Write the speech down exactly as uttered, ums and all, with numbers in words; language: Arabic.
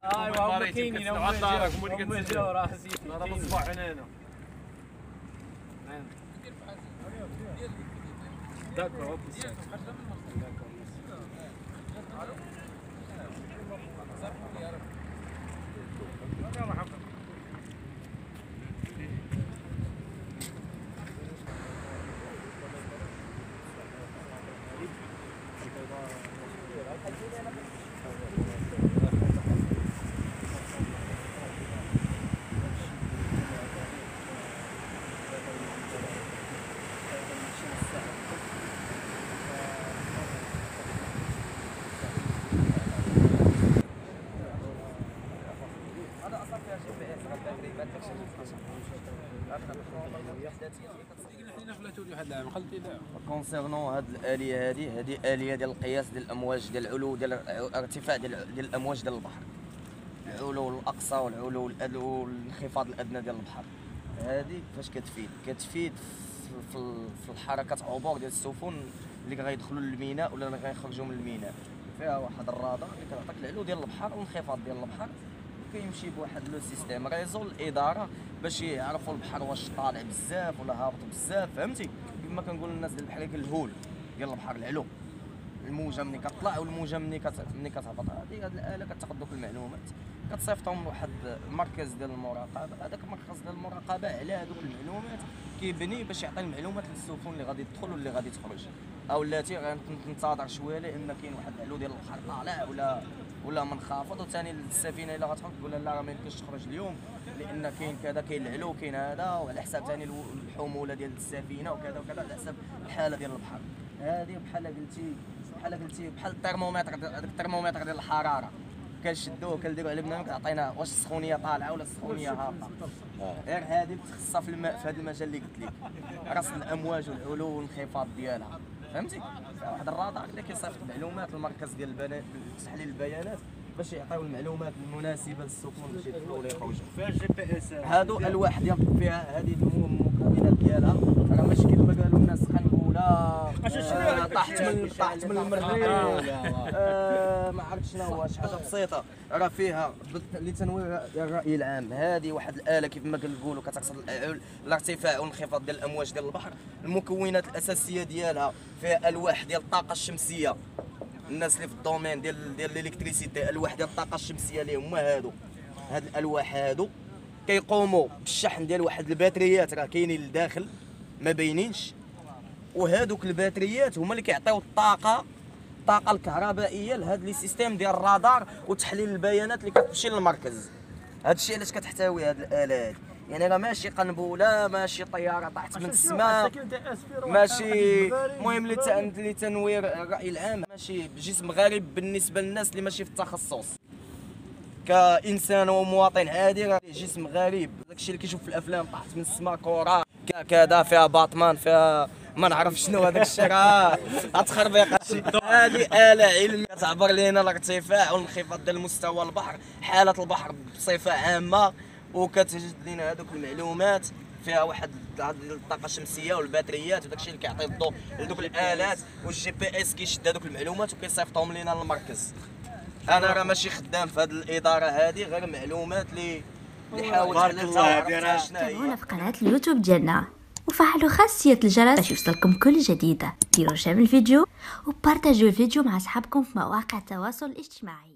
ايوا هما كاينين هما داركم ولي كتسناو راه زيد راه مصباح هنا هنا داكور كونسيرنون هاد الاليه هادي هادي اليه ديال القياس ديال الامواج ديال العلو ديال الارتفاع ديال ديال الامواج ديال البحر، العلو الاقصى والعلو الادنى والانخفاض الادنى ديال البحر. هادي فاش كتفيد كتفيد في في الحركات عبور ديال السفن اللي غيدخلوا للميناء ولا اللي غيخرجوا من الميناء. فيها واحد الرادار اللي كيعطيك العلو ديال البحر والانخفاض ديال البحر، كيمشي بواحد لو سيستيم ريزو الاداره باش يعرفوا البحر واش طالع بزاف ولا هابط بزاف، فهمتي؟ كما كنقول للناس ديال البحر الهول ديال البحر العلو، الموجه ملي كطلع والموجه ملي كت... ملي كتهبط. هذه هاد الاله كتاخذ دوك المعلومات كتصيفطهم لواحد المركز ديال المراقبه. هذاك المركز ديال المراقبه على هذوك المعلومات كيبني باش يعطي المعلومات للسفن اللي غادي تدخل واللي غادي تخرج، او التي غنتنتظر شويه لان كاين واحد العلو ديال البحر طالع ولا ولا منخفض، وثاني السفينه الا غتخرج تقول لا راه ما يمكنش تخرج اليوم لان كاين كذا كاين العلو كاين هذا، وعلى حساب ثاني الحموله ديال السفينه وكذا وكذا على حساب الحاله ديال البحر. هذه بحال قلتي بحال قلتي بحال الترمومتر، هذاك الترمومتر ديال الحراره كنشدوه كنديروا على بنادم كيعطينا واش السخونيه طالعه ولا السخونيه هابطه. غير هذه متخصصه في الماء في هذا المجال اللي قلت لك، رصد الامواج والعلو والانخفاض ديالها، فهمتي؟ واحد الرادار اللي كيصيفط معلومات للمركز ديال البيانات تحليل البيانات باش يعطيو المعلومات المناسبه للسفن باش يدخلوا ولا يخرجوا. فيها جي بي اس هادو الواح ديال فيها هذه المكونات ديالها، راه ماشي كيما قالوا الناس قنبله طاحت من طاحت من المريخ ما عرفت شنو هو، شي حاجه بسيطه راه فيها لتنوير الراي العام. هذه واحد الاله كيف ما كنقولوا كترصد الارتفاع والانخفاض ديال الامواج ديال البحر. المكونات الاساسيه ديالها فيها الواح ديال الطاقه الشمسيه، الناس اللي في الدومين ديال ديال الالكتريسيتي، الواح ديال الطاقه الشمسيه اللي هما هادو. هاد الالواح هادو كيقوموا بالشحن ديال واحد الباتريات راه كاينين لداخل ما باينينش، وهادوك الباتريات هما اللي كيعطيو الطاقه الطاقه الكهربائيه لهاد لي سيستيم ديال الرادار وتحليل البيانات اللي كتمشي للمركز. هاد الشيء علاش كتحتوي هاد الاله هادي، يعني راه ماشي قنبله ماشي طياره طاحت من السماء ماشي، المهم لتنوير الراي العام، ماشي جسم غريب بالنسبه للناس اللي ماشي في التخصص. كانسان ومواطن عادي راه جسم غريب، داكشي اللي كيشوف في الافلام طاحت من السماء كره كذا فيها باتمان فيها ما نعرف شنو هذاك الشيء، راه غتخربيق هادشي. هذه آلة علمية كتعبر لنا الارتفاع والانخفاض ديال مستوى البحر، حالة البحر بصفة عامة، وكتجد لنا هذوك المعلومات. فيها واحد الطاقة الشمسية والباتريات وداك الشيء اللي كيعطي الضوء لدوك الآلات، والجي بي اس كيشد هذوك المعلومات وكيصيفطهم لنا للمركز. انا راه ماشي خدام في هذه الإدارة هذه، غير معلومات اللي اللي حاولت حللتها تابعونا في قناة اليوتيوب ديالنا وفعلوا خاصية الجرس باش يوصلكم كل جديد. ديروا شير الفيديو وبارطاجيو الفيديو مع اصحابكم في مواقع التواصل الاجتماعي.